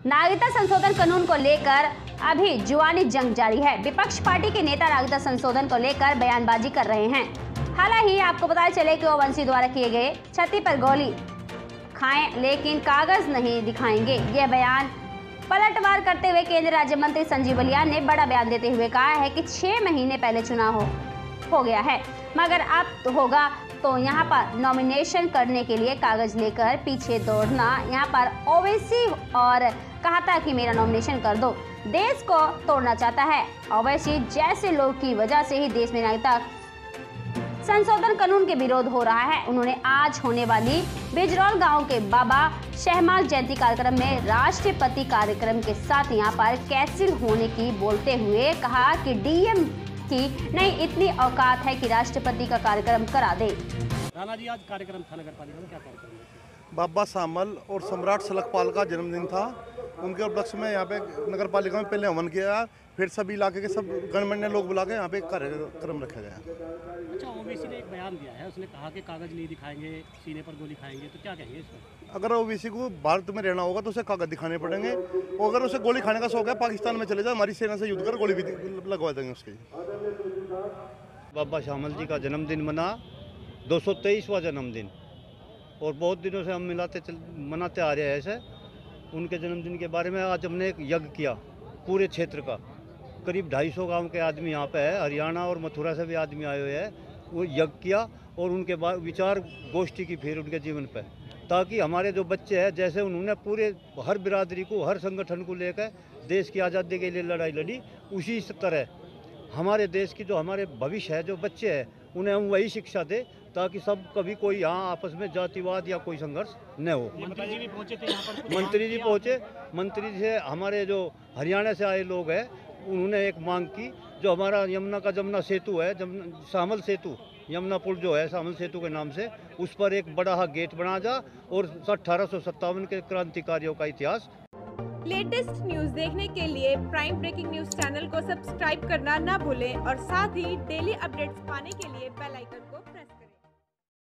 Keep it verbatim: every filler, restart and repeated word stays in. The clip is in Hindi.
नागरिकता संशोधन कानून को लेकर अभी जुआनी जंग जारी है। विपक्ष पार्टी के नेता नागरिकता संशोधन को लेकर बयानबाजी कर रहे हैं। हालांकि आपको पता चले कि ओवैसी द्वारा किए गए छाती पर गोली खाएं लेकिन कागज नहीं दिखाएंगे। यह बयान पलटवार करते हुए केंद्रीय राज्य मंत्री संजीव बलियान ने बड़ा बयान देते हुए कहा है कि छह महीने पहले चुनाव हो, हो गया है, मगर अब तो होगा तो यहाँ पर नॉमिनेशन करने के लिए कागज लेकर पीछे दौड़ना। यहाँ पर ओवैसी और कहा था कि मेरा नॉमिनेशन कर दो, देश को तोड़ना चाहता है। ओवैसी जैसे लोग की वजह से ही देश में नागरिकता संशोधन कानून के विरोध हो रहा है। उन्होंने आज होने वाली बिजरौल गांव के बाबा शहमाल जयंती कार्यक्रम में राष्ट्रपति कार्यक्रम के साथ यहां पर कैंसिल होने की बोलते हुए कहा कि डीएम की नहीं इतनी औकात है कि राष्ट्रपति का कार्यक्रम करा दे। राणा जी, आज कार्यक्रम था नगर पालिका में, क्या कार्यक्रम है? बाबा शामल और सम्राट सलकपाल का जन्मदिन था। उनके उपलक्ष्य में यहाँ पे नगर पालिका में पहले हवन किया, फिर सभी इलाके के सब गणमान्य लोग बुला के यहाँ पे कार्यक्रम रखा गया। अच्छा, ओबीसी ने एक बयान दिया है, उसने कहा कि कागज नहीं दिखाएंगे, सीने पर गोली खाएंगे, तो क्या कहेंगे इस पर? अगर ओबीसी को भारत में रहना होगा तो उसे कागज दिखाने पड़ेंगे, और अगर उसे गोली खाने का शौक है पाकिस्तान में चले जाए, हमारी सेना से युद्ध कर गोली भी लगवा देंगे उसके। बाबा शामल जी का जन्मदिन मना, दो सौ तेईसवां जन्मदिन, और बहुत दिनों से हम मिलाते चल, मनाते आ रहे हैं ऐसे। उनके जन्मदिन के बारे में आज हमने एक यज्ञ किया पूरे क्षेत्र का। करीब ढाई सौ गाँव के आदमी यहाँ पे है, हरियाणा और मथुरा से भी आदमी आए हुए हैं। वो यज्ञ किया और उनके बाद विचार गोष्ठी की फिर उनके जीवन पे, ताकि हमारे जो बच्चे हैं, जैसे उन्होंने पूरे हर बिरादरी को, हर संगठन को लेकर देश की आज़ादी के लिए लड़ाई लड़ी, उसी तरह हमारे देश की जो हमारे भविष्य है, जो बच्चे हैं, उन्हें हम वही शिक्षा दें ताकि सब कभी कोई यहाँ आपस में जातिवाद या कोई संघर्ष न हो। मंत्री जी भी पहुंचे थे यहाँ पर। मंत्री जी पहुँचे। मंत्री जी से हमारे जो हरियाणा से आए लोग हैं, उन्होंने एक मांग की, जो हमारा यमुना का जमुना सेतु है, जमुना शामल सेतु, यमुना पुल जो है शामल सेतु के नाम से, उस पर एक बड़ा गेट बना जा और अठारह सौ सत्तावन के क्रांतिकारियों का इतिहास। लेटेस्ट न्यूज देखने के लिए प्राइम ब्रेकिंग न्यूज चैनल को सब्सक्राइब करना ना भूलें और साथ ही डेली अपडेट्स पाने के लिए बेल आइकन को